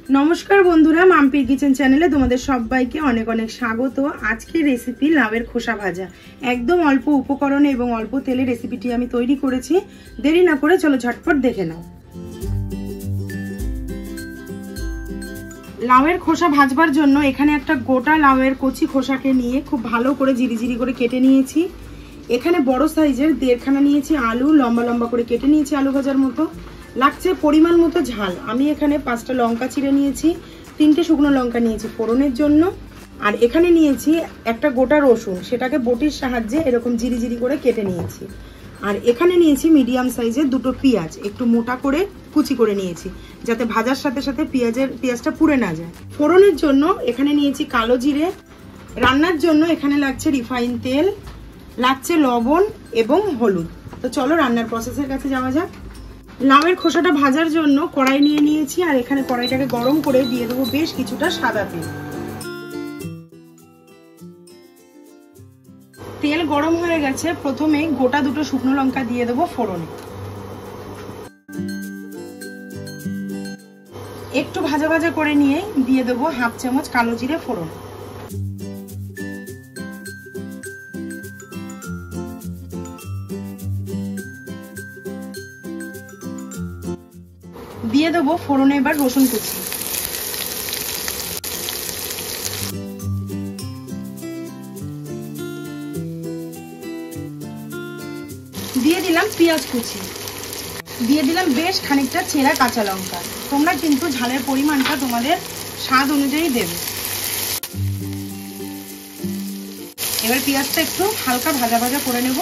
নমস্কার বন্ধুরা, মাম্পির কিচেন চ্যানেলে তোমাদের সবাইকে অনেক অনেক স্বাগত। আজকের রেসিপি লাউয়ের খোসা ভাজা। একদম অল্প উপকরণে এবং অল্প তেলে রেসিপিটি আমি তৈরি করেছি। দেরি না করে চলো ঝটপট দেখে নাও। লাউয়ের খোসা ভাজবার জন্য এখানে একটা গোটা লাউয়ের কচি খোসাকে নিয়ে খুব ভালো করে জিরি করে কেটে নিয়েছি। এখানে বড় সাইজের 1.5 খানা নিয়েছি আলু, লম্বা লম্বা করে কেটে নিয়েছি আলু ভাজার মতো। লাগছে পরিমাণ মতো ঝাল। আমি এখানে 5টা লঙ্কা চিড়ে নিয়েছি, 3টে শুকনো লঙ্কা নিয়েছি ফোড়নের জন্য। আর এখানে নিয়েছি একটা গোটা রসুন, সেটাকে বটির সাহায্যে এরকম জিরি করে কেটে নিয়েছি। আর এখানে নিয়েছি মিডিয়াম সাইজের 2টো পেঁয়াজ, একটু মোটা করে কুচি করে নিয়েছি, যাতে ভাজার সাথে সাথে পেঁয়াজটা পুড়ে না যায়। ফোড়নের জন্য এখানে নিয়েছি কালো জিরে। রান্নার জন্য এখানে লাগছে রিফাইন তেল, লাগছে লবণ এবং হলুদ। তো চলো রান্নার প্রসেসের কাছে যাওয়া যাক। লাউয়ের খোসাটা ভাজার জন্য কড়াই নিয়ে নিয়েছি, আর এখানে কড়াইটাকে গরম করে দিয়ে দেবো বেশ কিছুটা সাদা তেল। তেল গরম হয়ে গেছে, প্রথমে গোটা 2টো শুকনো লঙ্কা দিয়ে দেবো ফোড়নে। একটু ভাজা ভাজা করে নিয়ে দিয়ে দেবো 1/2 চামচ কালো জিরে ফোড়ন। দিয়ে দেবো ফোড়নে এবার রসুন কুচি। দিয়ে দিলাম পেঁয়াজ কুচি। দিয়ে দিলাম বেশ খানিকটা ছেঁড়া কাঁচা লঙ্কা। তোমরা কিন্তু ঝালের পরিমাণটা তোমাদের স্বাদ অনুযায়ী দেবে। এবার পেঁয়াজটা একটু হালকা ভাজা ভাজা করে নেব।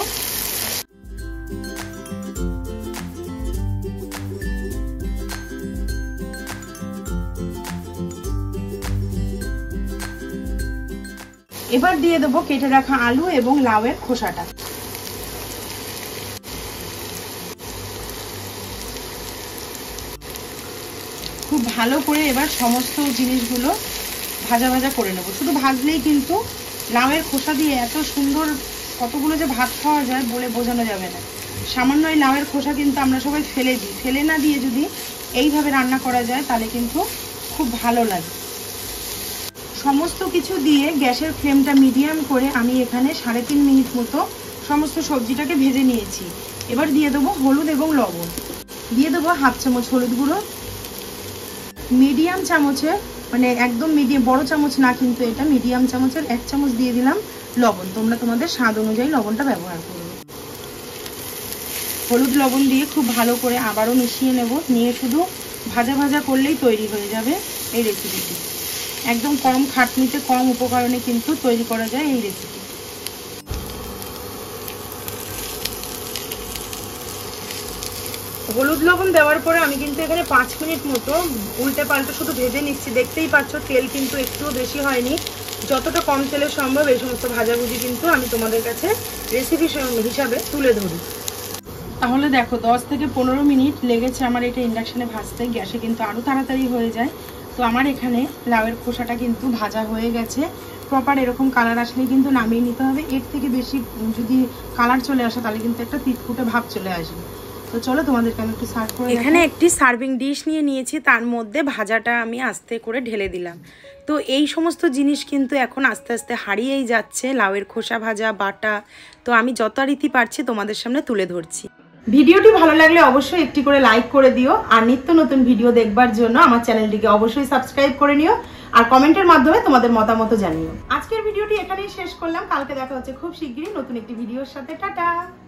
এবার দিয়ে দেবো কেটে রাখা আলু এবং লাউয়ের খোসাটা। খুব ভালো করে এবার সমস্ত জিনিসগুলো ভাজা ভাজা করে নেব। শুধু ভাজলেই কিন্তু লাউয়ের খোসা দিয়ে এত সুন্দর কতগুলো যে ভাত খাওয়া যায় বলে বোঝানো যাবে না। সামান্য এই লাউয়ের খোসা কিন্তু আমরা সবাই ফেলে দিই। ফেলে না দিয়ে যদি এইভাবে রান্না করা যায় তাহলে কিন্তু খুব ভালো লাগে। সমস্ত কিছু দিয়ে গ্যাসের ফ্লেমটা মিডিয়াম করে আমি এখানে 3.5 মিনিট মতো সমস্ত সবজিটাকে ভেজে নিয়েছি। এবার দিয়ে দেবো হলুদ এবং লবণ। দিয়ে দেবো 1/2 চামচ হলুদ গুঁড়ো। মিডিয়াম চামচের মানে একদম মিডিয়াম, বড় চামচ না কিন্তু এটা, মিডিয়াম চামচের 1 চামচ দিয়ে দিলাম লবণ। তোমরা তোমাদের স্বাদ অনুযায়ী লবণটা ব্যবহার করবে। হলুদ লবণ দিয়ে খুব ভালো করে আবারও মিশিয়ে নেব। নিয়ে শুধু ভাজা ভাজা করলেই তৈরি হয়ে যাবে এই রেসিপিটি। একদম কম খাটনিতে কম উপকরণে কিন্তু তৈরি করা যায় এই রেসিপি। হলুদ লবণ দেওয়ার পরে আমি কিন্তু এখানে 5 মিনিট মতো উল্টে পাল্টে শুধু ভেজে নিচ্ছি। দেখতেই পাচ্ছ তেল কিন্তু একটুও বেশি হয়নি। যতটা কম তেলে সম্ভব এই সমস্ত ভাজাভুজি কিন্তু আমি তোমাদের কাছে রেসিপি হিসাবে তুলে ধরি। তাহলে দেখো 10 থেকে 15 মিনিট লেগেছে আমার এটা ইন্ডাকশনে ভাজতে। গ্যাসে কিন্তু আরও তাড়াতাড়ি হয়ে যায়। তো আমার এখানে লাউয়ের খোসাটা কিন্তু ভাজা হয়ে গেছে। প্রপার এরকম কালার আসলেই কিন্তু নামিয়ে নিতে হবে। এর থেকে বেশি যদি কালার চলে আসে তাহলে কিন্তু একটা তিতকুটে ভাব চলে আসবে। তো চলো তোমাদেরকে আমি একটু সার্ভ করে। এখানে একটি সার্ভিং ডিশ নিয়ে নিয়েছি, তার মধ্যে ভাজাটা আমি আস্তে করে ঢেলে দিলাম। তো এই সমস্ত জিনিস কিন্তু এখন আস্তে আস্তে হারিয়েই যাচ্ছে, লাউয়ের খোসা ভাজা বাটা। তো আমি যথারীতি পারছি তোমাদের সামনে তুলে ধরছি। ভিডিওটি ভালো লাগলে অবশ্যই একটি করে লাইক করে দিও। আর নিত্য নতুন ভিডিও দেখবার জন্য আমার চ্যানেলটিকে অবশ্যই সাবস্ক্রাইব করে নিও। আর কমেন্টের মাধ্যমে তোমাদের মতামত জানিও। আজকের ভিডিওটি এখানেই শেষ করলাম। কালকে দেখা হচ্ছে খুব শিগগিরই নতুন একটি ভিডিওর সাথে। টাটা।